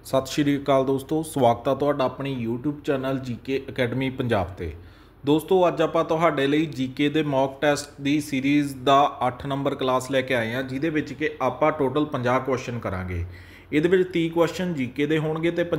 सत श्री अकाल दोस्तों, स्वागत है तुहाडा अपनी YouTube channel GK academy Punjab ते। दोस्तों अज आपां तुहाडे लई जीके दे मॉक टेस्ट की सीरीज़ दा 8 नंबर क्लास लैके आए हैं, जिहदे विच कि आपां टोटल 50 क्वेश्चन करांगे। इहदे विच 30 क्वेश्चन जीके दे होणगे ते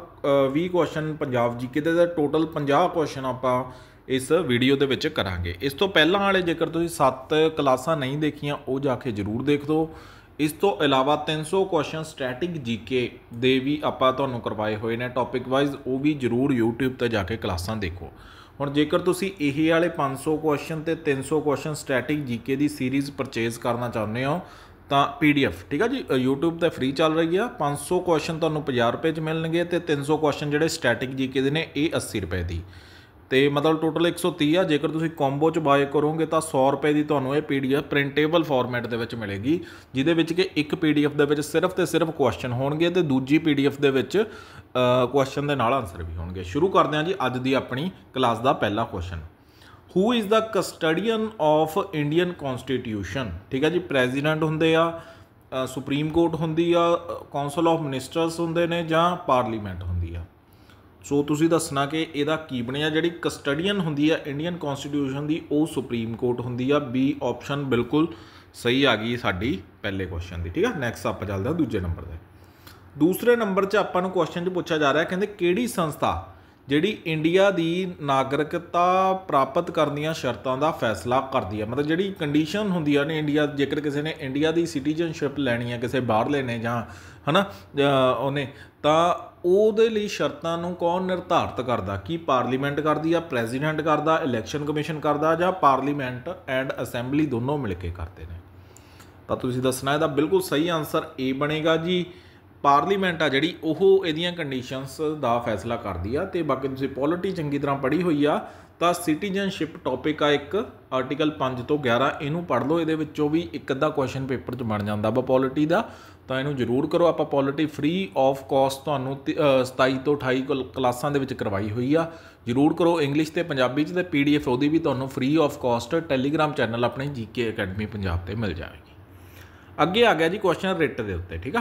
20 क्वेश्चन पंजाब जीके दे टोटल 50 क्वेश्चन आपां इस वीडियो दे विच करांगे। इस तो पहलां वाले जेकर तुसीं 7 क्लासां नहीं देखियां वो जाके जरूर देख दो। इस तो इलावा 300 क्वेश्चन स्टैटिक जीके दे भी आपां तुहानूं करवाए हुए ने टॉपिक वाइज, वो भी जरूर यूट्यूब ते जाके क्लासां देखो। हुण जेकर तुसीं इही वाले 500 क्वेश्चन ते 300 क्वेश्चन स्टैटिक जीके दी सीरीज़ परचेज करना चाहुंदे हो तो PDF ठीक है जी, यूट्यूब ते फ्री चल रही है। 500 क्वेश्चन तुहानूं 50 रुपए च मिलणगे ते 300 क्वेश्चन जिहड़े स्टैटिक जीके दे ने ये 80 रुपए दी, तो मतलब टोटल 130 आ। जेकर तुसीं कॉम्बो च बाय करोगे तो 100 रुपए की तुहानूं ये PDF प्रिंटेबल फॉर्मेट दे विच मिलेगी, जिहदे विच कि एक PDF दे विच सिर्फ ते सिर्फ क्वेश्चन होणगे ते दूजी PDF दे विच क्वेश्चन दे नाल आंसर भी होणगे। शुरू करते हैं जी अज दी अपनी क्लास का पहला question. Who is the custodian of Indian constitution. ठीक है जी, प्रेजिडेंट हुंदे आ, सुप्रीम कोर्ट हुंदी आ, कौंसल ऑफ मिनिस्टर्स हुंदे ने जां पार्लीमेंट हुंदी आ। सो तुसीं दसना कि इहदा की बनिया। जिहड़ी कस्टडियन हुंदी है इंडियन कॉन्स्टिट्यूशन की वो सुप्रीम कोर्ट हुंदी आ। बी ऑप्शन बिल्कुल सही आ गई साडी पहले क्वेश्चन की। ठीक है, नैक्सट आप चलते हैं दूजे नंबर से। दूसरे नंबर से आपां नूं क्वेश्चन च पूछा जा रहा है, कहते किहड़ी संस्था जिहड़ी इंडिया की नागरिकता प्राप्त करने दी शर्तां दा फैसला करती है। मतलब जिहड़ी कंडीशन हुंदियां ने इंडिया, जेकर किसी ने इंडिया की सिटीजनशिप लैनी है किसी बाहरले ने जां है ना उन्हें, तां ਉਹਦੇ ਲਈ ਸ਼ਰਤਾਂ ਨੂੰ कौन निर्धारित करता? की पार्लीमेंट करती है, प्रेजिडेंट करता, इलैक्शन कमीशन करता, ਜਾਂ पार्लीमेंट एंड असैंबली दोनों मिल के करते हैं? तो तुसीं दसना ਇਹਦਾ बिल्कुल सही आंसर ए बनेगा जी। पार्लीमेंट आ जिहड़ी ਉਹ ਇਹਦੀਆਂ कंडीशनस ਦਾ फैसला करती है। तो बाकी तुसीं पॉलिटी चंगी तरह पढ़ी हुई आ तो सिटीजनशिप टॉपिक आ एक आर्टिकल 5 ਤੋਂ 11 ਇਹਨੂੰ पढ़ लो। ਇਹਦੇ ਵਿੱਚੋਂ भी एक अद्धा क्वेश्चन पेपर 'ਚ बन ਜਾਂਦਾ ਵਾ पॉलिटी ਦਾ, ਤਾਂ ਇਹਨੂੰ ਜ਼ਰੂਰ ਕਰੋ। ਆਪਾਂ ਪੋਲਿਟੀ ਫ੍ਰੀ ਆਫ ਕਾਸਟ ਤੁਹਾਨੂੰ 27 ਤੋਂ 28 ਕਲਾਸਾਂ ਦੇ ਵਿੱਚ ਕਰਵਾਈ ਹੋਈ ਆ, ਜ਼ਰੂਰ ਕਰੋ। ਇੰਗਲਿਸ਼ ਤੇ ਪੰਜਾਬੀ 'ਚ ਤੇ PDF ਉਹਦੀ ਵੀ ਤੁਹਾਨੂੰ free of cost telegram channel ਆਪਣੇ GK ਅਕੈਡਮੀ ਪੰਜਾਬ ਤੇ ਮਿਲ ਜਾਵੇਗੀ। ਅੱਗੇ ਆ ਗਿਆ ਜੀ ਕੁਐਸਚਨ ਰਿਟ ਦੇ ਉੱਤੇ। ਠੀਕ ਆ,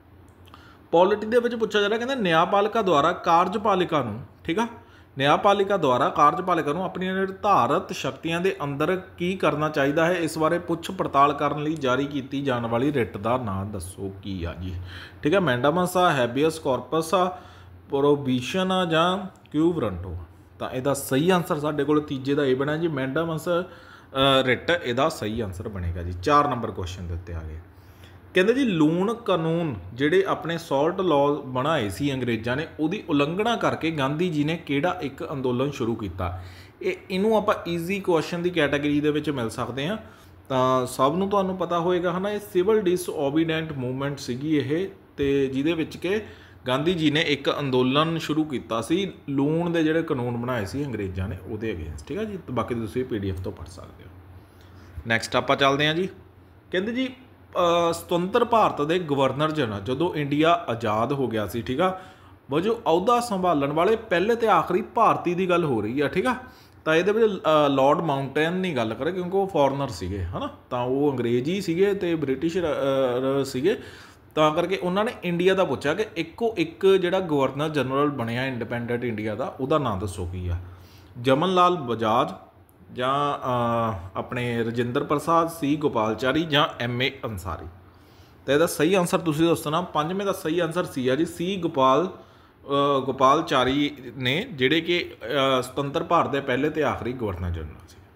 ਪੋਲਿਟੀ ਦੇ ਵਿੱਚ ਪੁੱਛਿਆ ਜਾ ਰਿਹਾ, ਕਹਿੰਦੇ ਨਿਆਂਪਾਲਿਕਾ ਦੁਆਰਾ ਕਾਰਜਪਾਲਿਕਾ ਨੂੰ, ਠੀਕ ਆ, ਨਿਆਂਪਾਲਿਕਾ ਦੁਆਰਾ ਕਾਰਜਪਾਲਿਕਾ ਨੂੰ ਆਪਣੀਆਂ ਨਿਰਧਾਰਤ ਸ਼ਕਤੀਆਂ ਦੇ ਅੰਦਰ ਕੀ ਕਰਨਾ ਚਾਹੀਦਾ ਹੈ, ਇਸ ਬਾਰੇ ਪੁੱਛ ਪੜਤਾਲ ਕਰਨ ਲਈ ਜਾਰੀ ਕੀਤੀ ਜਾਣ ਵਾਲੀ ਰਿਟ ਦਾ ਨਾਂ ਦੱਸੋ ਕੀ ਆ ਜੀ। ਠੀਕ ਹੈ, ਮੈਂਡਾਮਸ ਆ, ਹੈਬੀਅਸ ਕਾਰਪਸ ਆ, ਪ੍ਰੋਬੀਸ਼ਨ ਆ ਜਾਂ ਕਿਊ ਵਰੰਟੋ। ਤਾਂ ਇਹਦਾ ਸਹੀ ਆਨਸਰ ਸਾਡੇ ਕੋਲ ਤੀਜੇ ਦਾ ਇਹ ਬਣਿਆ ਜੀ, ਮੈਂਡਾਮਸ ਰਿਟ ਇਹਦਾ ਸਹੀ ਆਨਸਰ ਬਣੇਗਾ ਜੀ। 4 ਨੰਬਰ ਕੁਐਸਚਨ ਦੇ ਉੱਤੇ ਆ ਗਏ। ਕਹਿੰਦੇ ਜੀ ਲੂਣ ਕਾਨੂੰਨ ਜਿਹੜੇ ਆਪਣੇ ਸੌਲਟ ਲਾਅ ਬਣਾਏ ਸੀ ਅੰਗਰੇਜ਼ਾਂ ਨੇ, ਉਹਦੀ ਉਲੰਘਣਾ ਕਰਕੇ ਗਾਂਧੀ ਜੀ ਨੇ ਕਿਹੜਾ ਇੱਕ ਅੰਦੋਲਨ ਸ਼ੁਰੂ ਕੀਤਾ? ਇਹਨੂੰ ਆਪਾਂ ਈਜ਼ੀ ਕੁਐਸਚਨ ਦੀ ਕੈਟਾਗਰੀ ਦੇ ਵਿੱਚ ਮਿਲ ਸਕਦੇ ਹਾਂ। ਤਾਂ ਸਭ ਨੂੰ ਤੁਹਾਨੂੰ ਪਤਾ ਹੋਏਗਾ ਹੈ ਨਾ, ਇਹ ਸਿਵਲ ਡਿਸਓਬੀਡੈਂਟ ਮੂਵਮੈਂਟ ਸੀਗੀ ਇਹ, ਤੇ ਜਿਹਦੇ ਵਿੱਚ ਕਿ ਗਾਂਧੀ ਜੀ ਨੇ ਇੱਕ ਅੰਦੋਲਨ ਸ਼ੁਰੂ ਕੀਤਾ ਸੀ ਲੂਣ ਦੇ ਜਿਹੜੇ ਕਾਨੂੰਨ ਬਣਾਏ ਸੀ ਅੰਗਰੇਜ਼ਾਂ ਨੇ ਉਹਦੇ ਅਗੇਂਸਟ। ਠੀਕ ਹੈ ਜੀ, ਬਾਕੀ ਤੁਸੀਂ PDF ਤੋਂ ਪੜ੍ਹ ਸਕਦੇ ਹੋ। ਨੈਕਸਟ ਆਪਾਂ ਚੱਲਦੇ ਹਾਂ ਜੀ। ਕਹਿੰਦੇ ਜੀ ਸੁਤੰਤਰ ਭਾਰਤ ਦੇ ਗਵਰਨਰ ਜਨਰਲ ਜਦੋਂ ਇੰਡੀਆ ਆਜ਼ਾਦ ਹੋ ਗਿਆ ਸੀ, ਠੀਕ ਆ, ਵਜੋਂ ਅਹੁਦਾ ਸੰਭਾਲਣ ਵਾਲੇ ਪਹਿਲੇ ਤੇ ਆਖਰੀ ਭਾਰਤੀ ਦੀ ਗੱਲ ਹੋ ਰਹੀ ਆ। ਠੀਕ ਆ, ਤਾਂ ਇਹਦੇ ਵਿੱਚ ਲਾਰਡ ਮਾਊਂਟੇਨ ਦੀ ਗੱਲ ਕਰੇ ਕਿਉਂਕਿ ਉਹ ਫੋਰਨਰ ਸੀਗੇ ਹੈ ਨਾ, ਤਾਂ ਉਹ ਅੰਗਰੇਜ਼ ਹੀ ਸੀਗੇ ਤੇ ਬ੍ਰਿਟਿਸ਼ ਸੀਗੇ, ਤਾਂ ਕਰਕੇ ਉਹਨਾਂ ਨੇ ਇੰਡੀਆ ਦਾ ਪੁੱਛਿਆ ਕਿ ਇੱਕੋ ਇੱਕ ਜਿਹੜਾ ਗਵਰਨਰ ਜਨਰਲ ਬਣਿਆ ਇੰਡੀਪੈਂਡੈਂਟ ਇੰਡੀਆ ਦਾ, ਉਹਦਾ ਨਾਂ ਦੱਸੋ ਕੀ ਆ? ਜਮਨ ਲਾਲ ਬਜਾਜ ਜਾਂ ਆਪਣੇ ਰਜਿੰਦਰ ਪ੍ਰਸਾਦ, ਸੀ ਗੋਪਾਲਚਾਰੀ ਜਾਂ MA ਅੰਸਾਰੀ। ਤਾਂ ਇਹਦਾ ਸਹੀ ਆਨਸਰ ਤੁਸੀਂ ਦੱਸਣਾ। 5ਵੇਂ ਦਾ ਸਹੀ ਆਨਸਰ ਸੀ ਆ ਜੀ, ਸੀ ਗੋਪਾਲਚਾਰੀ ਨੇ, ਜਿਹੜੇ ਕਿ ਸੁਤੰਤਰ ਭਾਰਤ ਦੇ ਪਹਿਲੇ ਤੇ ਆਖਰੀ ਗਵਰਨਰ ਜਨਰਲ ਸੀ।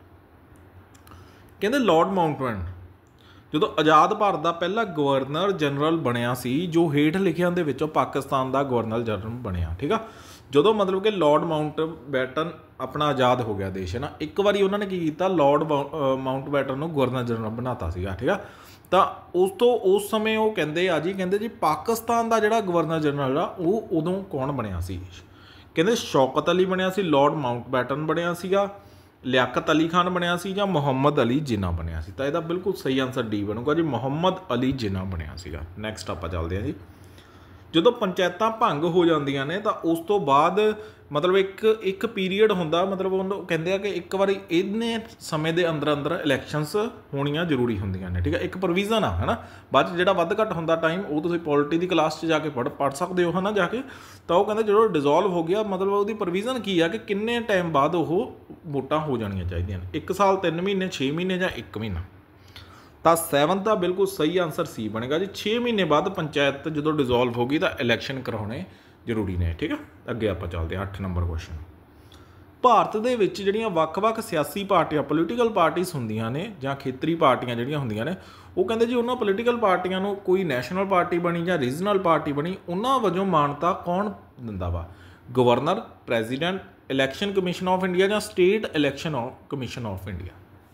ਕਹਿੰਦੇ ਲਾਰਡ ਮਾਊਂਟਬੈਟਨ ਜਦੋਂ ਆਜ਼ਾਦ ਭਾਰਤ ਦਾ ਪਹਿਲਾ ਗਵਰਨਰ ਜਨਰਲ ਬਣਿਆ ਸੀ, ਜੋ ਹੇਠ ਲਿਖਿਆਂ ਦੇ ਵਿੱਚੋਂ ਪਾਕਿਸਤਾਨ ਦਾ ਗਵਰਨਰ ਜਨਰਲ ਬਣਿਆ। ਠੀਕ ਆ, ਜਦੋਂ ਮਤਲਬ ਕਿ ਲਾਰਡ ਮਾਊਂਟਬੈਟਨ ਆਪਣਾ ਆਜ਼ਾਦ ਹੋ ਗਿਆ ਦੇਸ਼ ਹੈ ਨਾ, ਇੱਕ ਵਾਰੀ ਉਹਨਾਂ ਨੇ ਕੀ ਕੀਤਾ, ਲਾਰਡ ਮਾਊਂਟਬੈਟਨ ਨੂੰ ਗਵਰਨਰ ਜਨਰਲ ਬਣਾਤਾ ਸੀਗਾ। ਠੀਕ ਆ, ਤਾਂ ਉਸ ਸਮੇਂ ਉਹ ਕਹਿੰਦੇ ਆ ਜੀ, ਕਹਿੰਦੇ ਜੀ ਪਾਕਿਸਤਾਨ ਦਾ ਜਿਹੜਾ ਗਵਰਨਰ ਜਨਰਲ ਆ ਉਹ ਉਦੋਂ ਕੌਣ ਬਣਿਆ ਸੀ? ਕਹਿੰਦੇ ਸ਼ੌਕਤ ਅਲੀ ਬਣਿਆ ਸੀ, ਲਾਰਡ ਮਾਊਂਟਬੈਟਨ ਬਣਿਆ ਸੀਗਾ, ਲਿਆਕਤ ਅਲੀ ਖਾਨ ਬਣਿਆ ਸੀ ਜਾਂ ਮੁਹੰਮਦ ਅਲੀ ਜਿਨਾ ਬਣਿਆ ਸੀ? ਤਾਂ ਇਹਦਾ ਬਿਲਕੁਲ ਸਹੀ ਆਨਸਰ D ਬਣੂਗਾ ਜੀ, ਮੁਹੰਮਦ ਅਲੀ ਜਿਨਾ ਬਣਿਆ ਸੀਗਾ। ਨੈਕਸਟ ਆਪਾਂ ਚੱਲਦੇ ਹਾਂ ਜੀ। ਜਦੋਂ ਪੰਚਾਇਤਾਂ ਭੰਗ ਹੋ ਜਾਂਦੀਆਂ ਨੇ ਤਾਂ ਉਸ ਤੋਂ ਬਾਅਦ ਮਤਲਬ ਇੱਕ ਪੀਰੀਅਡ ਹੁੰਦਾ, ਮਤਲਬ ਉਹਨੂੰ ਕਹਿੰਦੇ ਆ ਕਿ ਇੱਕ ਵਾਰੀ ਇੰਨੇ ਸਮੇਂ ਦੇ ਅੰਦਰ ਅੰਦਰ ਇਲੈਕਸ਼ਨਸ ਹੋਣੀਆਂ ਜ਼ਰੂਰੀ ਹੁੰਦੀਆਂ ਨੇ, ਠੀਕ ਹੈ। ਇੱਕ ਪ੍ਰੋਵੀਜ਼ਨ ਆ, ਹੈ ਨਾ। ਬਾਅਦ 'ਚ ਜਿਹੜਾ ਵੱਧ ਘੱਟ ਹੁੰਦਾ ਟਾਈਮ ਉਹ ਤੁਸੀਂ ਪੋਲਿਟੀ ਦੀ ਕਲਾਸ 'ਚ ਜਾ ਕੇ ਪੜ੍ਹ ਸਕਦੇ ਹੋ, ਹੈ ਨਾ, ਜਾ ਕੇ। ਤਾਂ ਉਹ ਕਹਿੰਦੇ ਜਦੋਂ ਡਿਜ਼ੋਲਵ ਹੋ ਗਿਆ ਮਤਲਬ ਉਹਦੀ ਪ੍ਰੋਵੀਜ਼ਨ ਕੀ ਆ ਕਿ ਕਿੰਨੇ ਟਾਈਮ ਬਾਅਦ ਉਹ ਵੋਟਾਂ ਹੋ ਜਾਣੀਆਂ ਚਾਹੀਦੀਆਂ ਨੇ, 1 ਸਾਲ, 3 ਮਹੀਨੇ, 6 ਮਹੀਨੇ ਜਾਂ 1 ਮਹੀਨਾ। ਤਾਂ 7 ਦਾ ਬਿਲਕੁਲ ਸਹੀ ਆਨਸਰ ਸੀ ਬਣੇਗਾ ਜੀ। 6 ਮਹੀਨੇ ਬਾਅਦ ਪੰਚਾਇਤ ਜਦੋਂ ਡਿਜ਼ੋਲਵ ਹੋ ਗਈ ਤਾਂ ਇਲੈਕਸ਼ਨ ਕਰਾਉਣੇ ਜ਼ਰੂਰੀ ਨੇ, ਠੀਕ ਆ। ਅੱਗੇ ਆਪਾਂ ਚੱਲਦੇ ਹਾਂ 8 ਨੰਬਰ ਕੁਐਸਚਨ। ਭਾਰਤ ਦੇ ਵਿੱਚ ਜਿਹੜੀਆਂ ਵੱਖ-ਵੱਖ ਸਿਆਸੀ ਪਾਰਟੀਆਂ ਪੋਲੀਟੀਕਲ ਪਾਰਟੀਜ਼ ਹੁੰਦੀਆਂ ਨੇ ਜਾਂ ਖੇਤਰੀ ਪਾਰਟੀਆਂ ਜਿਹੜੀਆਂ ਹੁੰਦੀਆਂ ਨੇ, ਉਹ ਕਹਿੰਦੇ ਜੀ ਉਹਨਾਂ ਪੋਲੀਟੀਕਲ ਪਾਰਟੀਆਂ ਨੂੰ ਕੋਈ ਨੈਸ਼ਨਲ ਪਾਰਟੀ ਬਣੀ ਜਾਂ ਰੀਜਨਲ ਪਾਰਟੀ ਬਣੀ, ਉਹਨਾਂ ਵਜੋਂ ਮਾਨਤਾ ਕੌਣ ਦਿੰਦਾ ਵਾ? Governor, president, election commission of India ਜਾਂ state election commission of India.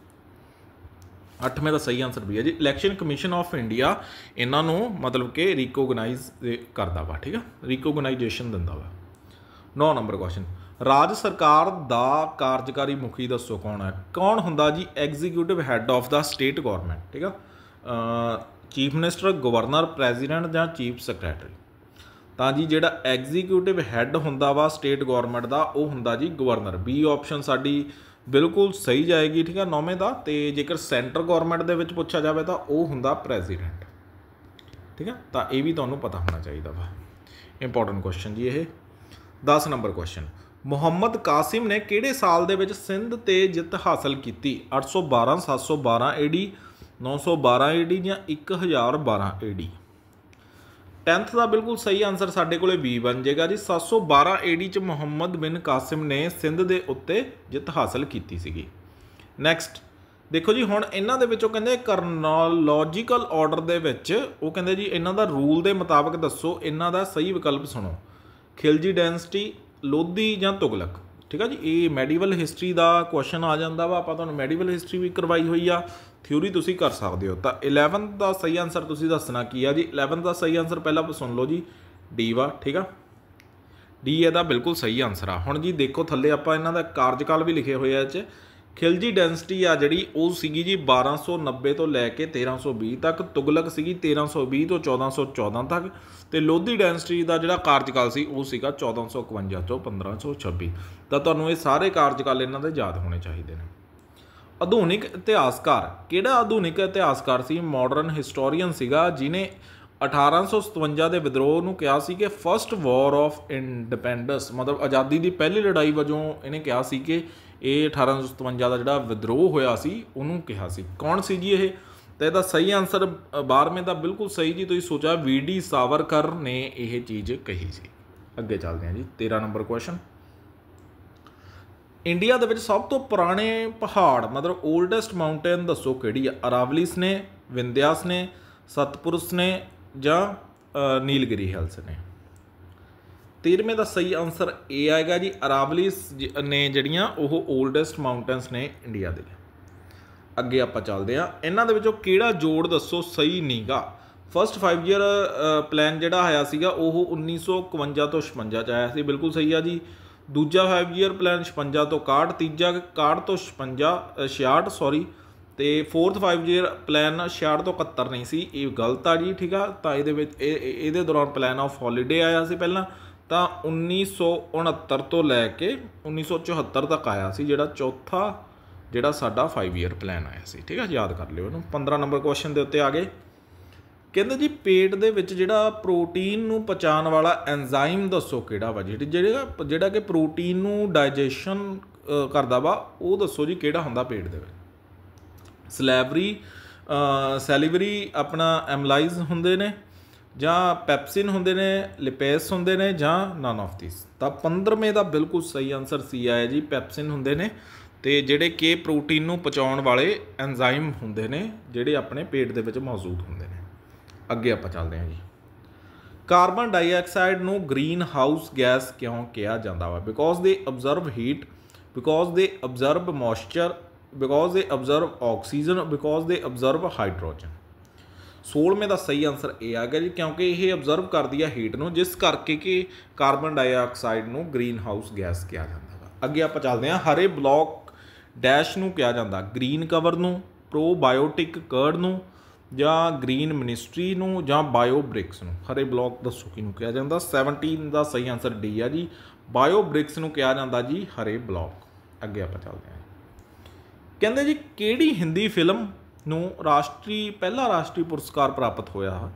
8ਵੇਂ ਦਾ ਸਹੀ ਆਨਸਰ ਵੀ ਹੈ ਜੀ ਇਲੈਕਸ਼ਨ ਕਮਿਸ਼ਨ ਆਫ ਇੰਡੀਆ ਇਹਨਾਂ ਨੂੰ ਮਤਲਬ ਕਿ ਰਿਕੋਗਨਾਈਜ਼ ਕਰਦਾ ਵਾ, ਠੀਕ ਆ, ਰਿਕੋਗਨਾਈਜੇਸ਼ਨ ਦਿੰਦਾ ਵਾ। 9 ਨੰਬਰ ਕੁਐਸਚਨ। ਰਾਜ ਸਰਕਾਰ ਦਾ ਕਾਰਜਕਾਰੀ ਮੁਖੀ ਦੱਸੋ ਕੌਣ ਹੈ? ਕੌਣ ਹੁੰਦਾ ਜੀ? Executive head of the state government, ਠੀਕ ਆ। ਚੀਫ ਮਿਨਿਸਟਰ, ਗਵਰਨਰ, ਪ੍ਰੈਜ਼ੀਡੈਂਟ ਜਾਂ ਚੀਫ ਸੈਕਟਰੀ। ਤਾਂ ਜੀ ਜਿਹੜਾ ਐਗਜ਼ੀਕਿਊਟਿਵ ਹੈੱਡ ਹੁੰਦਾ ਵਾ ਸਟੇਟ ਗੌਰਮੈਂਟ ਦਾ ਉਹ ਹੁੰਦਾ ਜੀ ਗਵਰਨਰ। ਬੀ ਆਪਸ਼ਨ ਸਾਡੀ ਬਿਲਕੁਲ ਸਹੀ ਜਾਏਗੀ, ਠੀਕ ਆ, 9ਵੇਂ ਦਾ। ਤੇ ਜੇਕਰ ਸੈਂਟਰ ਗੌਰਮੈਂਟ ਦੇ ਵਿੱਚ ਪੁੱਛਿਆ ਜਾਵੇ ਤਾਂ ਉਹ ਹੁੰਦਾ ਪ੍ਰੈਜ਼ੀਡੈਂਟ, ਠੀਕ ਆ। ਤਾਂ ਇਹ ਵੀ ਤੁਹਾਨੂੰ ਪਤਾ ਹੋਣਾ ਚਾਹੀਦਾ ਵਾ, ਇੰਪੋਰਟੈਂਟ ਕੁਐਸਚਨ ਜੀ ਇਹ। 10 ਨੰਬਰ ਕੁਐਸਚਨ। ਮੁਹੰਮਦ ਕਾਸਿਮ ਨੇ ਕਿਹੜੇ ਸਾਲ ਦੇ ਵਿੱਚ ਸਿੰਧ 'ਤੇ ਜਿੱਤ ਹਾਸਲ ਕੀਤੀ? 812, 712 AD, 912 AD ਜਾਂ 1012 AD। 10th ਦਾ ਬਿਲਕੁਲ ਸਹੀ ਆਨਸਰ ਸਾਡੇ ਕੋਲੇ B ਬਣ ਜਾਏਗਾ ਜੀ। 712 AD 'ਚ ਮੁਹੰਮਦ ਬਿਨ ਕਾਸਿਮ ਨੇ ਸਿੰਧ ਦੇ ਉੱਤੇ ਜਿੱਤ ਹਾਸਲ ਕੀਤੀ ਸੀਗੀ। ਨੈਕਸਟ ਦੇਖੋ ਜੀ, ਹੁਣ ਇਹਨਾਂ ਦੇ ਵਿੱਚੋਂ ਕਹਿੰਦੇ ਕਰਨੋਲੋਜੀਕਲ ਆਰਡਰ ਦੇ ਵਿੱਚ ਉਹ ਕਹਿੰਦੇ ਜੀ ਇਹਨਾਂ ਦਾ ਰੂਲ ਦੇ ਮੁਤਾਬਕ ਦੱਸੋ ਇਹਨਾਂ ਦਾ ਸਹੀ ਵਿਕਲਪ ਸੁਣੋ। ਖਿਲਜੀ ਡਾਇਨੈਸਟੀ, ਲੋਧੀ ਜਾਂ ਤੁਗਲਕ, ਠੀਕ ਆ ਜੀ। ਇਹ ਮੈਡੀਵਲ ਹਿਸਟਰੀ ਦਾ ਕੁਐਸਚਨ ਆ ਜਾਂਦਾ ਵਾ, ਆਪਾਂ ਤੁਹਾਨੂੰ ਮੈਡੀਵਲ ਹਿਸਟਰੀ ਵੀ ਕਰਵਾਈ ਹੋਈ ਆ, ਥਿਊਰੀ ਤੁਸੀਂ ਕਰ ਸਕਦੇ ਹੋ। ਤਾਂ 11 ਦਾ ਸਹੀ ਆਨਸਰ ਤੁਸੀਂ ਦੱਸਣਾ ਕੀ ਆ ਜੀ। 11 ਦਾ ਸਹੀ ਆਨਸਰ ਪਹਿਲਾਂ ਸੁਣ ਲਓ ਜੀ, D ਵਾ, ਠੀਕ ਆ। D ਇਹਦਾ ਬਿਲਕੁਲ ਸਹੀ ਆਨਸਰ ਆ। ਹੁਣ ਜੀ ਦੇਖੋ ਥੱਲੇ ਆਪਾਂ ਇਹਨਾਂ ਦਾ ਕਾਰਜਕਾਲ ਵੀ ਲਿਖੇ ਹੋਏ ਆ ਇਹ 'ਚ। ਖਿਲਜੀ ਡਾਇਨੈਸਟੀ ਆ ਜਿਹੜੀ ਉਹ ਸੀਗੀ ਜੀ 1290 ਤੋਂ ਲੈ ਕੇ 1320 ਤੱਕ। ਤੁਗਲਕ ਸੀਗੀ 1320 ਤੋਂ 1414 ਤੱਕ। ਤੇ ਲੋਧੀ ਡਾਇਨੈਸਟੀ ਦਾ ਜਿਹੜਾ ਕਾਰਜਕਾਲ ਸੀ ਉਹ ਸੀਗਾ 1451 ਤੋਂ 1526। ਤਾਂ ਤੁਹਾਨੂੰ ਇਹ ਸਾਰੇ ਕਾਰਜਕਾਲ ਇਹਨਾਂ ਦੇ ਯਾਦ ਹੋਣੇ ਚਾਹੀਦੇ ਨੇ। ਆਧੁਨਿਕ ਇਤਿਹਾਸਕਾਰ, ਕਿਹੜਾ ਆਧੁਨਿਕ ਇਤਿਹਾਸਕਾਰ ਸੀ? ਮਾਡਰਨ ਹਿਸਟੋਰੀਅਨ ਸੀਗਾ ਜਿਹਨੇ 1857 ਦੇ ਵਿਦਰੋਹ ਨੂੰ ਕਿਹਾ ਸੀ ਕਿ ਫਸਟ ਵਾਰ ਆਫ ਇੰਡੀਪੈਂਡੈਂਸ, ਮਤਲਬ ਆਜ਼ਾਦੀ ਦੀ ਪਹਿਲੀ ਲੜਾਈ ਵਜੋਂ ਇਹਨੇ ਕਿਹਾ ਸੀ ਕਿ ਇਹ 1857 ਦਾ ਜਿਹੜਾ ਵਿਦਰੋਹ ਹੋਇਆ ਸੀ ਉਹਨੂੰ ਕਿਹਾ ਸੀ। ਕੌਣ ਸੀ ਜੀ ਇਹ? ਤਾਂ ਇਹਦਾ ਸਹੀ ਆਨਸਰ 12ਵੇਂ ਦਾ ਬਿਲਕੁਲ ਸਹੀ ਜੀ। ਤੁਸੀਂ ਸੋਚਿਆ VD ਸਾਵਰਕਰ ਨੇ ਇਹ ਚੀਜ਼ ਕਹੀ ਸੀ। ਅੱਗੇ ਚੱਲਦੇ ਹਾਂ ਜੀ 13 ਨੰਬਰ ਕੁਐਸਚਨ। ਇੰਡੀਆ ਦੇ ਵਿੱਚ ਸਭ ਤੋਂ ਪੁਰਾਣੇ ਪਹਾੜ ਮਤਲਬ ਓਲਡੈਸਟ ਮਾਊਂਟੇਨ ਦੱਸੋ ਕਿਹੜੀ ਆ? ਅਰਾਵਲੀਸ ਨੇ, ਵਿੰਧਿਆਸ ਨੇ, ਸਤਪੁਰਸ ਨੇ ਜਾਂ ਨੀਲਗਿਰੀ ਹਿਲਸ ਨੇ। 13ਵੇਂ ਦਾ ਸਹੀ ਆਨਸਰ ਇਹ ਆਏਗਾ ਜੀ ਅਰਾਵਲੀਸ ਨੇ ਜਿਹੜੀਆਂ ਉਹ ਓਲਡੈਸਟ ਮਾਊਂਟੇਨਸ ਨੇ ਇੰਡੀਆ ਦੇ। ਅੱਗੇ ਆਪਾਂ ਚੱਲਦੇ ਹਾਂ। ਇਹਨਾਂ ਦੇ ਵਿੱਚੋਂ ਕਿਹੜਾ ਜੋੜ ਦੱਸੋ ਸਹੀ ਨੀਗਾ? ਫਸਟ 5 ਈਅਰ ਪਲਾਨ ਜਿਹੜਾ ਆਇਆ ਸੀਗਾ ਉਹ 1951 ਤੋਂ 56 'ਚ ਆਇਆ ਸੀ, ਬਿਲਕੁਲ ਸਹੀ ਆ ਜੀ। ਦੂਜਾ 5 ਈਅਰ ਪਲਾਨ 56 ਤੋਂ 61, ਤੀਜਾ 61 ਤੋਂ 66 ਸੌਰੀ, ਤੇ 4th 5 ਈਅਰ ਪਲਾਨ 66 ਤੋਂ 71 ਨਹੀਂ ਸੀ, ਇਹ ਗਲਤ ਆ ਜੀ, ਠੀਕ ਆ। ਤਾਂ ਇਹਦੇ ਵਿੱਚ ਇਹਦੇ ਦੌਰਾਨ ਪਲਾਨ ਆਫ ਹੌਲੀਡੇ ਆਇਆ ਸੀ ਪਹਿਲਾਂ, ਤਾਂ 1969 ਤੋਂ ਲੈ ਕੇ 1974 ਤੱਕ ਆਇਆ ਸੀ ਜਿਹੜਾ ਚੌਥਾ ਜਿਹੜਾ ਸਾਡਾ 5 ਈਅਰ ਪਲਾਨ ਆਇਆ ਸੀ, ਠੀਕ ਆ, ਯਾਦ ਕਰ ਲਿਓ ਇਹਨੂੰ। 15 ਨੰਬਰ ਕੁਐਸਚਨ ਦੇ ਉੱਤੇ ਆ ਗਏ। ਕਹਿੰਦੇ ਜੀ ਪੇਟ ਦੇ ਵਿੱਚ ਜਿਹੜਾ ਪ੍ਰੋਟੀਨ ਨੂੰ ਪਚਾਉਣ ਵਾਲਾ ਐਂਜ਼ਾਈਮ ਦੱਸੋ ਕਿਹੜਾ ਵਾ? ਜਿਹੜਾ ਕਿ ਪ੍ਰੋਟੀਨ ਨੂੰ ਡਾਈਜੈਸ਼ਨ ਕਰਦਾ ਵਾ ਉਹ ਦੱਸੋ ਜੀ ਕਿਹੜਾ ਹੁੰਦਾ ਪੇਟ ਦੇ ਵਿੱਚ? ਸੈਲੀਵਰੀ ਆਪਣਾ ਐਮਲਾਈਜ਼ ਹੁੰਦੇ ਨੇ ਜਾਂ ਪੈਪਸਿਨ ਹੁੰਦੇ ਨੇ, ਲਿਪੇਸ ਹੁੰਦੇ ਨੇ ਜਾਂ ਨਨ ਆਫ ਦਿਸ। ਤਾਂ 15ਵੇਂ ਦਾ ਬਿਲਕੁਲ ਸਹੀ ਆਨਸਰ ਸੀ ਆਇਆ ਜੀ, ਪੈਪਸਿਨ ਹੁੰਦੇ ਨੇ। ਤੇ ਜਿਹੜੇ ਕਿ ਪ੍ਰੋਟੀਨ ਨੂੰ ਪਚਾਉਣ ਵਾਲੇ ਐਂਜ਼ਾਈਮ ਹੁੰਦੇ ਨੇ ਜਿਹੜੇ ਆਪਣੇ ਪੇਟ ਦੇ ਵਿੱਚ ਮੌਜੂਦ ਹੁੰਦੇ ਨੇ। ਅੱਗੇ ਆਪਾਂ ਚੱਲਦੇ ਹਾਂ ਜੀ। ਕਾਰਬਨ ਡਾਈਆਕਸਾਈਡ ਨੂੰ ਗ੍ਰੀਨ ਹਾਊਸ ਗੈਸ ਕਿਉਂ ਕਿਹਾ ਜਾਂਦਾ ਵਾ? Because they absorb heat, because they absorb moisture, because they absorb oxygen, because they absorb hydrogen. 16ਵੇਂ ਦਾ ਸਹੀ ਆਨਸਰ ਇਹ ਆ ਗਿਆ ਜੀ ਕਿਉਂਕਿ ਇਹ ਅਬਜ਼ਰਵ ਕਰਦੀ ਆ ਹੀਟ ਨੂੰ, ਜਿਸ ਕਰਕੇ ਕਿ ਕਾਰਬਨ ਡਾਈਆਕਸਾਈਡ ਨੂੰ ਗ੍ਰੀਨ ਹਾਊਸ ਗੈਸ ਕਿਹਾ ਜਾਂਦਾ ਵਾ। ਅੱਗੇ ਆਪਾਂ ਚੱਲਦੇ ਹਾਂ। ਹਰੇ ਬਲੌਕ ਡੈਸ਼ ਨੂੰ ਕਿਹਾ ਜਾਂਦਾ? ਗ੍ਰੀਨ ਕਵਰ ਨੂੰ, ਪ੍ਰੋਬਾਇਓਟਿਕ ਕਰਡ ਨੂੰ, ਜਾਂ ਗ੍ਰੀਨ ਮਿਨਿਸਟਰੀ ਨੂੰ ਜਾਂ ਬਾਇਓ ਬ੍ਰਿਕਸ ਨੂੰ? ਹਰੇ ਬਲੌਕ ਦੱਸੋ ਕਿਹਨੂੰ ਕਿਹਾ ਜਾਂਦਾ? 17 ਦਾ ਸਹੀ ਆਨਸਰ ਡੀ ਆ ਜੀ, ਬਾਇਓ ਬ੍ਰਿਕਸ ਨੂੰ ਕਿਹਾ ਜਾਂਦਾ ਜੀ ਹਰੇ ਬਲੌਕ। ਅੱਗੇ ਆਪਾਂ ਚੱਲਦੇ ਹਾਂ। ਕਹਿੰਦੇ ਜੀ ਕਿਹੜੀ ਹਿੰਦੀ ਫਿਲਮ ਨੂੰ ਪਹਿਲਾ ਰਾਸ਼ਟਰੀ ਪੁਰਸਕਾਰ ਪ੍ਰਾਪਤ ਹੋਇਆ?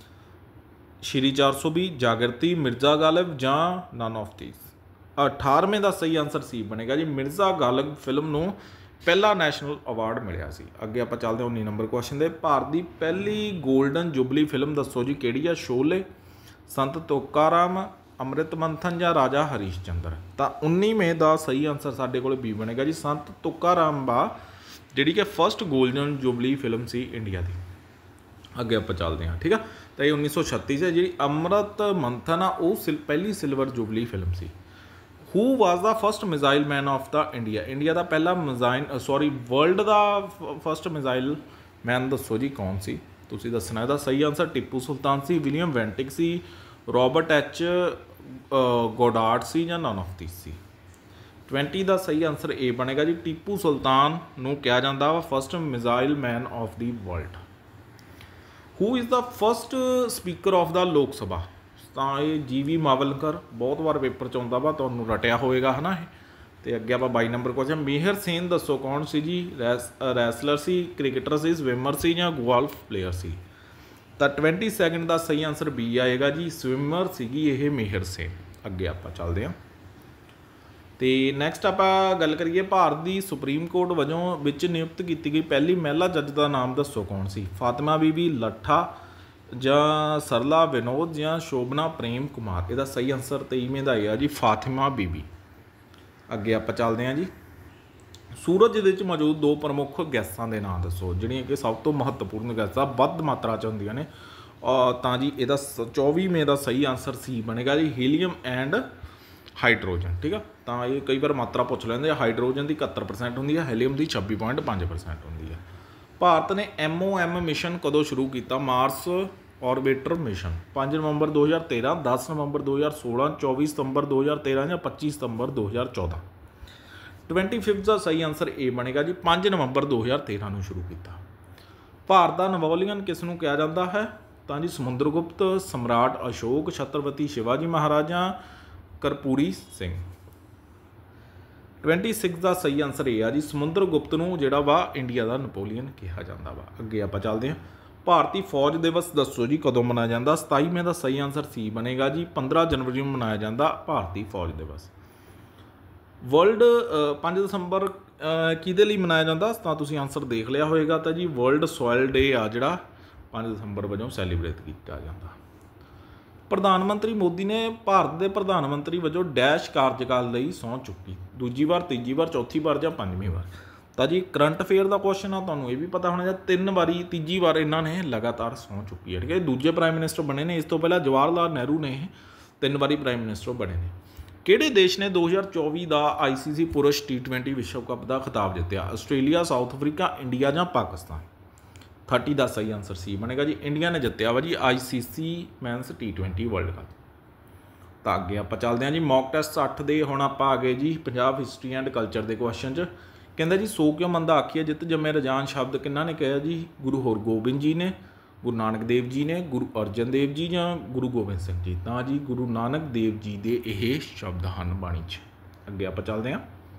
ਸ਼੍ਰੀ 420, ਜਾਗਰਤੀ, ਮਿਰਜ਼ਾ ਗਾਲਿਬ ਜਾਂ ਨਨ ਆਫ ਥੀਸ? 18ਵੇਂ ਦਾ ਸਹੀ ਆਨਸਰ ਸੀ ਬਣੇਗਾ ਜੀ, ਮਿਰਜ਼ਾ ਗਾਲਿਬ ਫਿਲਮ ਨੂੰ ਪਹਿਲਾ ਨੈਸ਼ਨਲ ਅਵਾਰਡ ਮਿਲਿਆ ਸੀ। ਅੱਗੇ ਆਪਾਂ ਚੱਲਦੇ ਹਾਂ 19 ਨੰਬਰ ਕੁਐਸਚਨ ਦੇ। ਭਾਰਤ ਦੀ ਪਹਿਲੀ ਗੋਲਡਨ ਜੁਬਲੀ ਫਿਲਮ ਦੱਸੋ ਜੀ ਕਿਹੜੀ ਆ? ਸ਼ੋਲੇ, ਸੰਤ ਤੁਕਾਰਾਮ, ਅੰਮ੍ਰਿਤ ਮੰਥਨ ਜਾਂ ਰਾਜਾ ਹਰੀਸ਼ ਚੰਦਰ? ਤਾਂ 19ਵੇਂ ਦਾ ਸਹੀ ਆਨਸਰ ਸਾਡੇ ਕੋਲ ਬੀ ਬਣੇਗਾ ਜੀ, ਸੰਤ ਤੁਕਾਰਾਮ ਬਾ, ਜਿਹੜੀ ਕਿ ਫਸਟ ਗੋਲਡਨ ਜੁਬਲੀ ਫਿਲਮ ਸੀ ਇੰਡੀਆ ਦੀ। ਅੱਗੇ ਆਪਾਂ ਚੱਲਦੇ ਹਾਂ, ਠੀਕ ਆ। ਤਾਂ ਇਹ 1936 'ਚ ਜਿਹੜੀ ਅੰਮ੍ਰਿਤ ਮੰਥਨ ਆ ਉਹ ਪਹਿਲੀ ਸਿਲਵਰ ਜੁਬਲੀ ਫਿਲਮ ਸੀ। Who was the first missile man of the India? India ਦਾ ਪਹਿਲਾ ਵਰਲਡ ਦਾ ਫਸਟ ਮਿਜ਼ਾਈਲ ਮੈਨ ਦੱਸੋ ਜੀ ਕੌਣ ਸੀ? ਤੁਸੀਂ ਦੱਸਣਾ। ਇਹਦਾ ਸਹੀ ਆਨਸਰ ਟਿੱਪੂ ਸੁਲਤਾਨ ਸੀ, ਵਿਲੀਅਮ ਵੈਂਟਿਕ ਸੀ, ਰੋਬਰਟ ਐਚ ਗੋਡਾਰਡ ਸੀ ਜਾਂ ਨਨ ਆਫ ਥੀਸ ਸੀ? 20 ਦਾ ਸਹੀ ਆਨਸਰ ਏ ਬਣੇਗਾ ਜੀ, ਟਿੱਪੂ ਸੁਲਤਾਨ ਨੂੰ ਕਿਹਾ ਜਾਂਦਾ ਵਾ first missile man of the world. Who is the first speaker of the Lok Sabha? ਤਾਂ ਇਹ ਜੀ.ਵੀ. ਮਾਵਲਕਰ, ਬਹੁਤ ਵਾਰ ਪੇਪਰ 'ਚ ਆਉਂਦਾ ਵਾ, ਤੁਹਾਨੂੰ ਰਟਿਆ ਹੋਏਗਾ ਹੈ ਨਾ ਇਹ। ਅਤੇ ਅੱਗੇ ਆਪਾਂ 22 ਨੰਬਰ ਕੁਐਸਚਨ, ਮੇਹਰ ਸੇਨ ਦੱਸੋ ਕੌਣ ਸੀ ਜੀ? ਰੈਸਲਰ ਸੀ, ਕ੍ਰਿਕਟਰ ਸੀ, ਸਵਿਮਰ ਸੀ ਜਾਂ ਗੋਲਫ ਪਲੇਅਰ ਸੀ? ਤਾਂ 22 ਦਾ ਸਹੀ ਆਨਸਰ ਬੀ ਆਏਗਾ ਜੀ, ਸਵਿਮਰ ਸੀਗੀ ਇਹ ਮੇਹਰ ਸੇਨ। ਅੱਗੇ ਆਪਾਂ ਚੱਲਦੇ ਹਾਂ। ਅਤੇ ਨੈਕਸਟ ਆਪਾਂ ਗੱਲ ਕਰੀਏ, ਭਾਰਤ ਦੀ ਸੁਪਰੀਮ ਕੋਰਟ ਵਜੋਂ ਵਿੱਚ ਨਿਯੁਕਤ ਕੀਤੀ ਗਈ ਪਹਿਲੀ ਮਹਿਲਾ ਜੱਜ ਦਾ ਨਾਮ ਦੱਸੋ ਕੌਣ ਸੀ? ਫਾਤਿਮਾ ਬੀਬੀ ਲੱਠਾ ਜਾਂ ਸਰਲਾ ਵਿਨੋਦ ਜਾਂ ਸ਼ੋਭਨਾ ਪ੍ਰੇਮ ਕੁਮਾਰ? ਇਹਦਾ ਸਹੀ ਆਨਸਰ 23ਵੇਂ ਦਾ ਆ ਜੀ, ਫਾਤਿਮਾ ਬੀਬੀ। ਅੱਗੇ ਆਪਾਂ ਚੱਲਦੇ ਹਾਂ ਜੀ। ਸੂਰਜ ਦੇ ਵਿੱਚ ਮੌਜੂਦ ਦੋ ਪ੍ਰਮੁੱਖ ਗੈਸਾਂ ਦੇ ਨਾਂ ਦੱਸੋ, ਜਿਹੜੀਆਂ ਕਿ ਸਭ ਤੋਂ ਮਹੱਤਵਪੂਰਨ ਗੈਸਾਂ ਵੱਧ ਮਾਤਰਾ 'ਚ ਹੁੰਦੀਆਂ ਨੇ? ਤਾਂ ਜੀ ਇਹਦਾ 24ਵੇਂ ਦਾ ਸਹੀ ਆਨਸਰ ਸੀ ਬਣੇਗਾ ਜੀ, ਹੀਲੀਅਮ ਐਂਡ ਹਾਈਡਰੋਜਨ। ਠੀਕ ਆ, ਤਾਂ ਇਹ ਕਈ ਵਾਰ ਮਾਤਰਾ ਪੁੱਛ ਲੈਂਦੇ ਆ। ਹਾਈਡਰੋਜਨ ਦੀ 71% ਹੁੰਦੀ ਹੈ, ਹੀਲੀਅਮ ਦੀ 26.5% ਹੁੰਦੀ ਹੈ। ਭਾਰਤ ਨੇ MOM ਮਿਸ਼ਨ ਕਦੋਂ ਸ਼ੁਰੂ ਕੀਤਾ? ਮਾਰਸ ਔਰਬਿਟਰ ਮਿਸ਼ਨ 5 ਨਵੰਬਰ 2013, 10 ਨਵੰਬਰ 2016, 24 ਸਤੰਬਰ 2013 ਜਾਂ 25 ਸਤੰਬਰ 2014? 25 ਦਾ ਸਹੀ ਆਨਸਰ ਏ ਬਣੇਗਾ ਜੀ, 5 ਨਵੰਬਰ 2013 ਨੂੰ ਸ਼ੁਰੂ ਕੀਤਾ। ਭਾਰਤ ਦਾ ਨਵੋਲੀਅਨ ਕਿਸ ਨੂੰ ਕਿਹਾ ਜਾਂਦਾ ਹੈ? ਤਾਂ ਜੀ ਸਮੁੰਦਰਗੁਪਤ, ਸਮਰਾਟ ਅਸ਼ੋਕ, ਛਤਰਪਤੀ ਸ਼ਿਵਾਜੀ ਮਹਾਰਾਜਾ, ਕਰਪੂਰੀ ਸਿੰਘ? 26 ਦਾ ਸਹੀ ਆਨਸਰ ਇਹ ਆ ਜੀ, ਸਮੁੰਦਰਗੁਪਤ ਨੂੰ ਜਿਹੜਾ ਵਾ ਇੰਡੀਆ ਦਾ ਨਪੋਲੀਅਨ ਕਿਹਾ ਜਾਂਦਾ ਵਾ। ਅੱਗੇ ਆਪਾਂ ਚੱਲਦੇ ਹਾਂ। ਭਾਰਤੀ ਫੌਜ ਦਿਵਸ ਦੱਸੋ ਜੀ ਕਦੋਂ ਮਨਾਇਆ ਜਾਂਦਾ? 27ਵੇਂ ਦਾ ਸਹੀ ਆਨਸਰ ਸੀ ਬਣੇਗਾ ਜੀ, 15 ਜਨਵਰੀ ਨੂੰ ਮਨਾਇਆ ਜਾਂਦਾ ਭਾਰਤੀ ਫੌਜ ਦਿਵਸ। ਵਰਲਡ 5 ਦਸੰਬਰ ਕਿਹਦੇ ਲਈ ਮਨਾਇਆ ਜਾਂਦਾ? ਤਾਂ ਤੁਸੀਂ ਆਨਸਰ ਦੇਖ ਲਿਆ ਹੋਏਗਾ। ਤਾਂ ਜੀ ਵਰਲਡ ਸੋਇਲ ਡੇ ਆ ਜਿਹੜਾ 5 ਦਸੰਬਰ ਵਜੋਂ ਸੈਲੀਬ੍ਰੇਟ ਕੀਤਾ ਜਾਂਦਾ। ਪ੍ਰਧਾਨ ਮੰਤਰੀ ਮੋਦੀ ਨੇ ਭਾਰਤ ਦੇ ਪ੍ਰਧਾਨ ਮੰਤਰੀ ਵਜੋਂ ਡੈਸ਼ ਕਾਰਜਕਾਲ ਲਈ ਸਹੁੰ ਚੁੱਕੀ? ਦੂਜੀ ਵਾਰ, ਤੀਜੀ ਵਾਰ, ਚੌਥੀ ਵਾਰ ਜਾਂ 5ਵੀਂ ਵਾਰ? ਤਾਂ ਜੀ ਕਰੰਟ ਅਫੇਅਰ ਦਾ ਕੁਐਸਚਨ ਆ, ਤੁਹਾਨੂੰ ਇਹ ਵੀ ਪਤਾ ਹੋਣਾ ਜਾਂ 3 ਵਾਰੀ, ਤੀਜੀ ਵਾਰ ਇਹਨਾਂ ਨੇ ਲਗਾਤਾਰ ਸਹੁੰ ਚੁੱਕੀ ਹੈ। ਠੀਕ ਹੈ, ਦੂਜੇ ਪ੍ਰਾਈਮ ਮਿਨਿਸਟਰ ਬਣੇ ਨੇ। ਇਸ ਤੋਂ ਪਹਿਲਾਂ ਜਵਾਹਰ ਲਾਲ ਨਹਿਰੂ ਨੇ 3 ਵਾਰੀ ਪ੍ਰਾਈਮ ਮਿਨਿਸਟਰ ਬਣੇ ਨੇ। ਕਿਹੜੇ ਦੇਸ਼ ਨੇ 2024 ਦਾ ICC ਪੁਰਸ਼ T20 ਵਿਸ਼ਵ ਕੱਪ ਦਾ ਖਿਤਾਬ ਜਿੱਤਿਆ? ਆਸਟ੍ਰੇਲੀਆ, ਸਾਊਥ ਅਫਰੀਕਾ, ਇੰਡੀਆ ਜਾਂ ਪਾਕਿਸਤਾਨ? 30 ਦਾ ਸਹੀ ਆਨਸਰ ਸੀ ਬਣੇਗਾ ਜੀ, ਇੰਡੀਆ ਨੇ ਜਿੱਤਿਆ ਵਾ ਜੀ ICC men's T20 world cup. ਤਾਂ ਅੱਗੇ ਆਪਾਂ ਚੱਲਦੇ ਹਾਂ ਜੀ ਮੌਕ ਟੈਸਟ 8 ਦੇ। ਹੁਣ ਆਪਾਂ ਆ ਗਏ ਜੀ ਪੰਜਾਬ ਹਿਸਟਰੀ ਐਂਡ ਕਲਚਰ ਦੇ ਕੁਐਸਚਨ 'ਚ। ਕਹਿੰਦਾ ਜੀ ਸੋ ਕਿਉਂ ਮੰਦਾ ਆਖੀਏ ਜਿੱਤ ਜੰਮੇ ਰਜਾਨ ਸ਼ਬਦ ਕਿਹਨਾਂ ਨੇ ਕਿਹਾ ਜੀ? ਗੁਰੂ ਹਰਗੋਬਿੰਦ ਜੀ ਨੇ, ਗੁਰੂ ਨਾਨਕ ਦੇਵ ਜੀ ਨੇ, ਗੁਰੂ ਅਰਜਨ ਦੇਵ ਜੀ ਜਾਂ ਗੁਰੂ ਗੋਬਿੰਦ ਸਿੰਘ ਜੀ? ਤਾਂ ਜੀ ਗੁਰੂ ਨਾਨਕ ਦੇਵ ਜੀ ਦੇ ਇਹ ਸ਼ਬਦ ਹਨ ਬਾਣੀ 'ਚ। ਅੱਗੇ ਆਪਾਂ ਚੱਲਦੇ ਹਾਂ।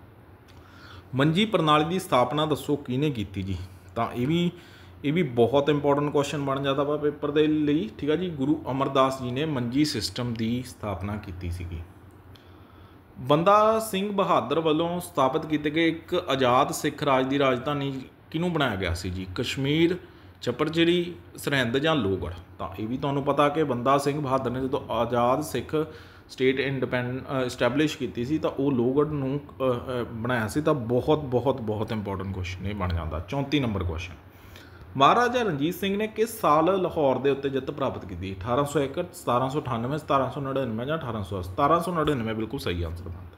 ਮੰਜੀ ਪ੍ਰਣਾਲੀ ਦੀ ਸਥਾਪਨਾ ਦੱਸੋ ਕਿਹਨੇ ਕੀਤੀ ਜੀ? ਤਾਂ ਇਹ ਵੀ ਬਹੁਤ ਇੰਪੋਰਟੈਂਟ ਕੁਐਸਚਨ ਬਣ ਜਾਂਦਾ ਵਾ ਪੇਪਰ ਦੇ ਲਈ। ਠੀਕ ਆ ਜੀ, ਗੁਰੂ ਅਮਰਦਾਸ ਜੀ ਨੇ ਮੰਜੀ ਸਿਸਟਮ ਦੀ ਸਥਾਪਨਾ ਕੀਤੀ ਸੀਗੀ। ਬੰਦਾ ਸਿੰਘ ਬਹਾਦਰ ਵੱਲੋਂ ਸਥਾਪਿਤ ਕੀਤੇ ਗਏ ਇੱਕ ਆਜ਼ਾਦ ਸਿੱਖ ਰਾਜ ਦੀ ਰਾਜਧਾਨੀ ਕਿਹਨੂੰ ਬਣਾਇਆ ਗਿਆ ਸੀ ਜੀ? ਕਸ਼ਮੀਰ, ਚੱਪੜਚਿੜੀ, ਸਰਹਿੰਦ ਜਾਂ ਲੋਹਗੜ੍ਹ? ਤਾਂ ਇਹ ਵੀ ਤੁਹਾਨੂੰ ਪਤਾ ਕਿ ਬੰਦਾ ਸਿੰਘ ਬਹਾਦਰ ਨੇ ਜਦੋਂ ਆਜ਼ਾਦ ਸਿੱਖ ਸਟੇਟ ਇਸਟੈਬਲਿਸ਼ ਕੀਤੀ ਸੀ ਤਾਂ ਉਹ ਲੋਹਗੜ੍ਹ ਨੂੰ ਬਣਾਇਆ ਸੀ। ਤਾਂ ਬਹੁਤ ਇੰਪੋਰਟੈਂਟ ਕੁਐਸਚਨ ਇਹ ਬਣ ਜਾਂਦਾ। 34 ਨੰਬਰ ਕੁਐਸਚਨ, ਮਹਾਰਾਜਾ ਰਣਜੀਤ ਸਿੰਘ ਨੇ ਕਿਸ ਸਾਲ ਲਾਹੌਰ ਦੇ ਉੱਤੇ ਜਿੱਤ ਪ੍ਰਾਪਤ ਕੀਤੀ? 1861, 1798, 1799 ਜਾਂ 1800? 1799 ਬਿਲਕੁਲ ਸਹੀ ਆਨਸਰ ਬਣਦਾ।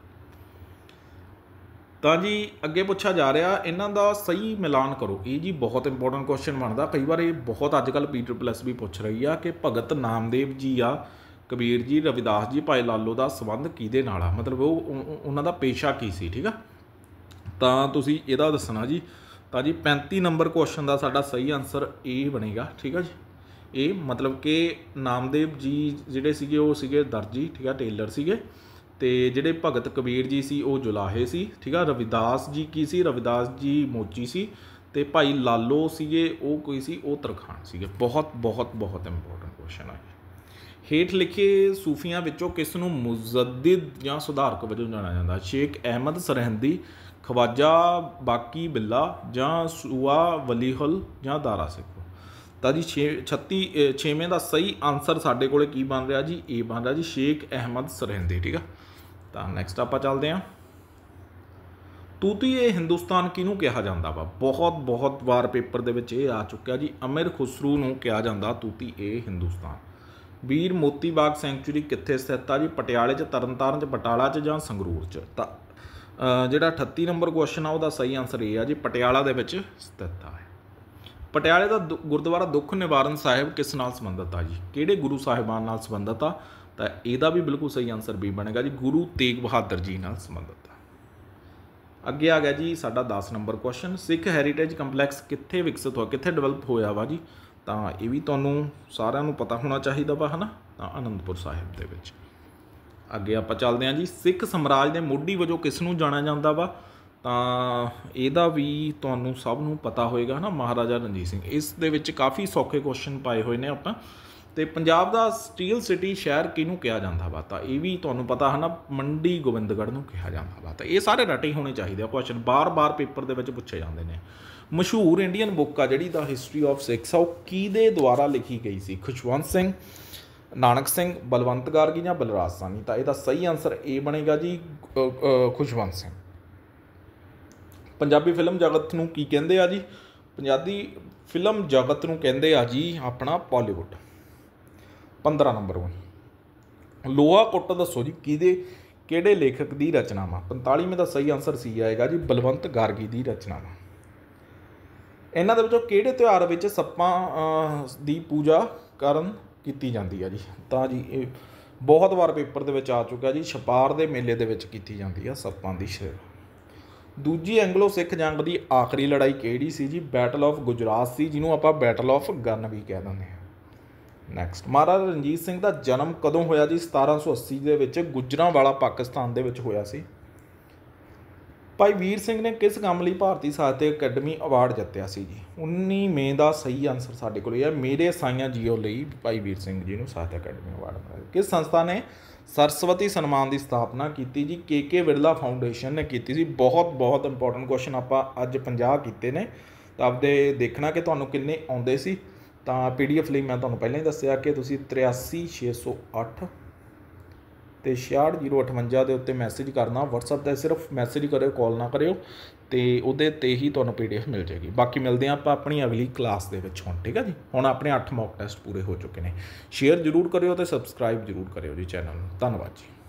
ਤਾਂ ਜੀ ਅੱਗੇ ਪੁੱਛਿਆ ਜਾ ਰਿਹਾ ਇਹਨਾਂ ਦਾ ਸਹੀ ਮਿਲਾਨ ਕਰੋ। ਇਹ ਜੀ ਬਹੁਤ ਇੰਪੋਰਟੈਂਟ ਕੁਐਸਚਨ ਬਣਦਾ। ਕਈ ਵਾਰ ਇਹ ਬਹੁਤ ਅੱਜ ਕੱਲ੍ਹ PPSS ਵੀ ਪੁੱਛ ਰਹੀ ਆ ਕਿ ਭਗਤ ਨਾਮਦੇਵ ਜੀ ਆ, ਕਬੀਰ ਜੀ, ਰਵਿਦਾਸ ਜੀ, ਭਾਈ ਲਾਲੋ ਦਾ ਸੰਬੰਧ ਕਿਹਦੇ ਨਾਲ ਆ? ਮਤਲਬ ਉਹਨਾਂ ਦਾ ਪੇਸ਼ਾ ਕੀ ਸੀ? ਠੀਕ ਆ, ਤਾਂ ਤੁਸੀਂ ਇਹਦਾ ਦੱਸਣਾ ਜੀ। ਤਾਂ ਜੀ 35 ਨੰਬਰ ਕੁਐਸਚਨ ਦਾ ਸਾਡਾ ਸਹੀ ਆਨਸਰ ਇਹ ਬਣੇਗਾ। ਠੀਕ ਆ ਜੀ, ਇਹ ਮਤਲਬ ਕਿ ਨਾਮਦੇਵ ਜੀ ਜਿਹੜੇ ਸੀਗੇ ਉਹ ਸੀਗੇ ਦਰਜੀ, ਠੀਕ ਆ, ਟੇਲਰ ਸੀਗੇ। ਤੇ ਜਿਹੜੇ ਭਗਤ ਕਬੀਰ ਜੀ ਸੀ ਉਹ ਜੁਲਾਹੇ ਸੀ। ਠੀਕ ਆ, ਰਵਿਦਾਸ ਜੀ ਕੀ ਸੀ? ਰਵਿਦਾਸ ਜੀ ਮੋਚੀ ਸੀ। ਤੇ ਭਾਈ ਲਾਲੋ ਸੀਗੇ ਉਹ ਕੋਈ ਸੀ? ਉਹ ਤਰਖਾਣ ਸੀਗੇ। ਬਹੁਤ ਬਹੁਤ ਬਹੁਤ ਇੰਪੋਰਟੈਂਟ ਕੁਐਸਚਨ ਹੈ। ਹੇਠ ਲਿਖੇ ਸੂਫੀਆਂ ਵਿੱਚੋਂ ਕਿਸ ਨੂੰ ਮੁਜੱਦਿਦ ਜਾਂ ਸੁਧਾਰਕ ਵਜੋਂ ਜਾਣਿਆ ਜਾਂਦਾ? ਸ਼ੇਖ ਅਹਿਮਦ ਸਰਹਿੰਦੀ, ਖਵਾਜਾ ਬਾਕੀ ਬਿੱਲਾ ਜਾਂ ਸੂਆ ਵਲੀਹੁਲ ਜਾਂ ਦਾਰਾ ਸਿੱਖੋ। ਤਾਂ ਜੀ 6ਵੇਂ ਦਾ ਸਹੀ ਆਨਸਰ ਸਾਡੇ ਕੋਲੇ ਕੀ ਬਣ ਰਿਹਾ ਜੀ? ਇਹ ਬਣ ਰਿਹਾ ਜੀ ਸ਼ੇਖ ਅਹਿਮਦ ਸਰਹਿੰਦੀ। ਠੀਕ ਆ, ਤਾਂ ਨੈਕਸਟ ਆਪਾਂ ਚੱਲਦੇ ਹਾਂ। ਤੂਤੀ-ਏ ਹਿੰਦੁਸਤਾਨ ਕਿਹਨੂੰ ਕਿਹਾ ਜਾਂਦਾ ਵਾ? ਬਹੁਤ ਵਾਰ ਪੇਪਰ ਦੇ ਵਿੱਚ ਇਹ ਆ ਚੁੱਕਿਆ ਜੀ। ਅਮੀਰ ਖੁਸਰੂ ਨੂੰ ਕਿਹਾ ਜਾਂਦਾ ਤੂਤੀ-ਏ ਹਿੰਦੁਸਤਾਨ। ਵੀਰ ਮੋਤੀ ਬਾਗ ਸੈਂਚੁਰੀ ਕਿੱਥੇ ਸਥਿਤ ਆ ਜੀ? ਪਟਿਆਲੇ 'ਚ, ਤਰਨਤਾਰਨ 'ਚ, ਬਟਾਲਾ 'ਚ ਜਾਂ ਸੰਗਰੂਰ 'ਚ? ਤਾਂ ਜਿਹੜਾ 38 ਨੰਬਰ ਕੁਐਸਚਨ ਆ ਉਹਦਾ ਸਹੀ ਆਨਸਰ ਇਹ ਆ ਜੀ ਪਟਿਆਲਾ ਦੇ ਵਿੱਚ ਸਥਿਤ ਆ। ਪਟਿਆਲੇ ਦਾ ਗੁਰਦੁਆਰਾ ਦੁੱਖ ਨਿਵਾਰਨ ਸਾਹਿਬ ਕਿਸ ਨਾਲ ਸੰਬੰਧਿਤ ਆ ਜੀ? ਕਿਹੜੇ ਗੁਰੂ ਸਾਹਿਬਾਨ ਨਾਲ ਸੰਬੰਧਿਤ ਆ? ਤਾਂ ਇਹਦਾ ਵੀ ਬਿਲਕੁਲ ਸਹੀ ਆਨਸਰ ਵੀ ਬਣੇਗਾ ਜੀ ਗੁਰੂ ਤੇਗ ਬਹਾਦਰ ਜੀ ਨਾਲ ਸੰਬੰਧਿਤ ਆ। ਅੱਗੇ ਆ ਗਿਆ ਜੀ ਸਾਡਾ 10 number question. Sikh heritage complex ਕਿੱਥੇ ਵਿਕਸਿਤ ਹੋਇਆ, ਕਿੱਥੇ ਡਿਵੈਲਪ ਹੋਇਆ ਵਾ ਜੀ? ਤਾਂ ਇਹ ਵੀ ਤੁਹਾਨੂੰ ਸਾਰਿਆਂ ਨੂੰ ਪਤਾ ਹੋਣਾ ਚਾਹੀਦਾ ਵਾ, ਹੈ ਨਾ? ਤਾਂ ਅਨੰਦਪੁਰ ਸਾਹਿਬ ਦੇ ਵਿੱਚ। ਅੱਗੇ ਆਪਾਂ ਚੱਲਦੇ ਹਾਂ ਜੀ। ਸਿੱਖ ਸਮਰਾਜ ਦੇ ਮੋਢੀ ਵਜੋਂ ਕਿਸ ਨੂੰ ਜਾਣਿਆ ਜਾਂਦਾ ਵਾ? ਤਾਂ ਇਹਦਾ ਵੀ ਤੁਹਾਨੂੰ ਸਭ ਨੂੰ ਪਤਾ ਹੋਏਗਾ ਨਾ, ਮਹਾਰਾਜਾ ਰਣਜੀਤ ਸਿੰਘ। ਇਸ ਦੇ ਵਿੱਚ ਕਾਫੀ ਸੌਖੇ ਕੁਐਸਚਨ ਪਾਏ ਹੋਏ ਨੇ ਆਪਾਂ। ਤੇ ਪੰਜਾਬ ਦਾ ਸਟੀਲ ਸਿਟੀ ਸ਼ਹਿਰ ਕਿਹਨੂੰ ਕਿਹਾ ਜਾਂਦਾ ਵਾ? ਤਾਂ ਇਹ ਵੀ ਤੁਹਾਨੂੰ ਪਤਾ ਹੈ ਨਾ, ਮੰਡੀ ਗੋਬਿੰਦਗੜ੍ਹ ਨੂੰ ਕਿਹਾ ਜਾਂਦਾ ਵਾ। ਤਾਂ ਇਹ ਸਾਰੇ ਰਟੇ ਹੋਣੇ ਚਾਹੀਦੇ ਆ ਕੁਐਸਚਨ, ਬਾਰ-ਬਾਰ ਪੇਪਰ ਦੇ ਵਿੱਚ ਪੁੱਛੇ ਜਾਂਦੇ ਨੇ। ਮਸ਼ਹੂਰ ਇੰਡੀਅਨ ਬੁੱਕ ਆ ਜਿਹੜੀ ਦਾ ਹਿਸਟਰੀ ਆਫ ਸਿੱਖਸ ਆ, ਉਹ ਕਿਹਦੇ ਦੁਆਰਾ ਲਿਖੀ ਗਈ ਸੀ? ਖੁਸ਼ਵੰਤ ਸਿੰਘ, ਨਾਨਕ ਸਿੰਘ, ਬਲਵੰਤ ਗਾਰਗੀ ਜਾਂ ਬਲਰਾਜ ਸਾਹਨੀ? ਤਾਂ ਇਹਦਾ ਸਹੀ ਆਨਸਰ ਇਹ ਬਣੇਗਾ ਜੀ ਖੁਸ਼ਵੰਤ ਸਿੰਘ। ਪੰਜਾਬੀ ਫਿਲਮ ਜਗਤ ਨੂੰ ਕੀ ਕਹਿੰਦੇ ਆ ਜੀ? ਪੰਜਾਬੀ ਫਿਲਮ ਜਗਤ ਨੂੰ ਕਹਿੰਦੇ ਆ ਜੀ ਆਪਣਾ ਬਾਲੀਵੁੱਡ। 15 ਨੰਬਰ ਲੋਹਾ ਕੁੱਟ ਦੱਸੋ ਜੀ ਕਿਹੜੇ ਲੇਖਕ ਦੀ ਰਚਨਾ ਵਾ? 45ਵੇਂ ਦਾ ਸਹੀ ਆਨਸਰ ਸੀ ਆਏਗਾ ਜੀ ਬਲਵੰਤ ਗਾਰਗੀ ਦੀ ਰਚਨਾ ਵਾ। ਇਹਨਾਂ ਦੇ ਵਿੱਚੋਂ ਕਿਹੜੇ ਤਿਉਹਾਰ ਵਿੱਚ ਸੱਪਾਂ ਦੀ ਪੂਜਾ ਕਰਨ ਕੀਤੀ ਜਾਂਦੀ ਆ ਜੀ? ਤਾਂ ਜੀ ਇਹ ਬਹੁਤ ਵਾਰ ਪੇਪਰ ਦੇ ਵਿੱਚ ਆ ਚੁੱਕਿਆ ਜੀ। ਛਪਾਰ ਦੇ ਮੇਲੇ ਦੇ ਵਿੱਚ ਕੀਤੀ ਜਾਂਦੀ ਆ ਸੱਪਾਂ ਦੀ ਸੇਵਾ। ਦੂਜੀ ਐਂਗਲੋ ਸਿੱਖ ਜੰਗ ਦੀ ਆਖਰੀ ਲੜਾਈ ਕਿਹੜੀ ਸੀ ਜੀ? ਬੈਟਲ ਆਫ ਗੁਜਰਾਤ ਸੀ, ਜਿਹਨੂੰ ਆਪਾਂ ਬੈਟਲ ਆਫ ਗਨ ਵੀ ਕਹਿ ਦਿੰਦੇ ਹਾਂ। ਨੈਕਸਟ, ਮਹਾਰਾਜਾ ਰਣਜੀਤ ਸਿੰਘ ਦਾ ਜਨਮ ਕਦੋਂ ਹੋਇਆ ਜੀ? 1780 ਦੇ ਵਿੱਚ ਗੁਜਰਾਂਵਾਲਾ ਪਾਕਿਸਤਾਨ ਦੇ ਵਿੱਚ ਹੋਇਆ ਸੀ। ਭਾਈ ਵੀਰ ਸਿੰਘ ਨੇ ਕਿਸ ਕੰਮ ਲਈ ਭਾਰਤੀ ਸਾਹਿਤ ਅਕੈਡਮੀ ਅਵਾਰਡ ਜਿੱਤਿਆ ਸੀ ਜੀ? 19 ਮਈ ਦਾ ਸਹੀ ਆਨਸਰ ਸਾਡੇ ਕੋਲ ਇਹ ਹੈ, ਮੇਰੇ ਸਾਈਆਂ ਜੀਓ ਲਈ ਭਾਈ ਵੀਰ ਸਿੰਘ ਜੀ ਨੂੰ ਸਾਹਿਤ ਅਕੈਡਮੀ ਅਵਾਰਡ ਮਿਲਿਆ। ਕਿਸ ਸੰਸਥਾ ਨੇ ਸਰਸਵਤੀ ਸਨਮਾਨ ਦੀ ਸਥਾਪਨਾ ਕੀਤੀ ਜੀ? ਕੇ ਬਿਰਲਾ ਫਾਊਂਡੇਸ਼ਨ ਨੇ ਕੀਤੀ ਸੀ। ਬਹੁਤ ਇੰਪੋਰਟੈਂਟ ਕੁਐਸਚਨ ਆਪਾਂ ਅੱਜ 50 ਕੀਤੇ ਨੇ, ਤਾਂ ਆਪਦੇ ਦੇਖਣਾ ਕਿ ਤੁਹਾਨੂੰ ਕਿੰਨੇ ਆਉਂਦੇ ਸੀ। ਤਾਂ PDF ਲਈ ਮੈਂ ਤੁਹਾਨੂੰ ਪਹਿਲਾਂ ਹੀ ਦੱਸਿਆ ਕਿ ਤੁਸੀਂ 83608 ਤੇ 66058 ਦੇ ਉੱਤੇ ਮੈਸੇਜ ਕਰਨਾ। WhatsApp 'ਤੇ ਸਿਰਫ ਮੈਸੇਜ ਕਰਿਓ, ਕਾਲ ਨਾ ਕਰਿਓ, ਅਤੇ ਉਹਦੇ 'ਤੇ ਹੀ ਤੁਹਾਨੂੰ PDF ਮਿਲ ਜਾਏਗੀ। ਬਾਕੀ ਮਿਲਦੇ ਹਾਂ ਆਪਾਂ ਆਪਣੀ ਅਗਲੀ ਕਲਾਸ ਦੇ ਵਿੱਚ ਹੁਣ। ਠੀਕ ਹੈ ਜੀ, ਹੁਣ ਆਪਣੇ 8 ਮੌਕ ਟੈਸਟ ਪੂਰੇ ਹੋ ਚੁੱਕੇ ਨੇ। ਸ਼ੇਅਰ ਜ਼ਰੂਰ ਕਰਿਓ ਅਤੇ ਸਬਸਕ੍ਰਾਈਬ ਜ਼ਰੂਰ ਕਰਿਓ ਜੀ ਚੈਨਲ ਨੂੰ। ਧੰਨਵਾਦ ਜੀ।